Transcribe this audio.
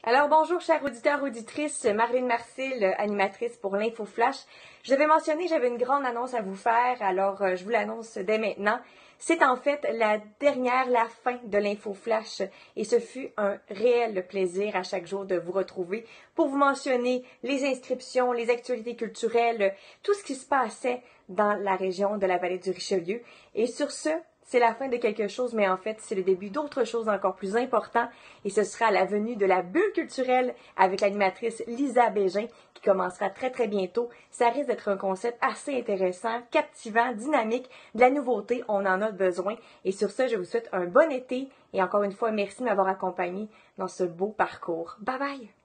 Alors bonjour chers auditeurs, auditrices, Marlène Marcil, animatrice pour l'Info Flash. Je devais mentionner, j'avais une grande annonce à vous faire, alors je vous l'annonce dès maintenant. C'est en fait la fin de l'Info Flash et ce fut un réel plaisir à chaque jour de vous retrouver pour vous mentionner les inscriptions, les actualités culturelles, tout ce qui se passait dans la région de la vallée du Richelieu. Et sur ce, c'est la fin de quelque chose, mais en fait, c'est le début d'autre chose encore plus important et ce sera la venue de la bulle culturelle avec l'animatrice Lisa Bégin qui commencera très très bientôt. Ça risque d'être un concept assez intéressant, captivant, dynamique, de la nouveauté, on en a besoin. Et sur ce, je vous souhaite un bon été et encore une fois, merci de m'avoir accompagné dans ce beau parcours. Bye bye!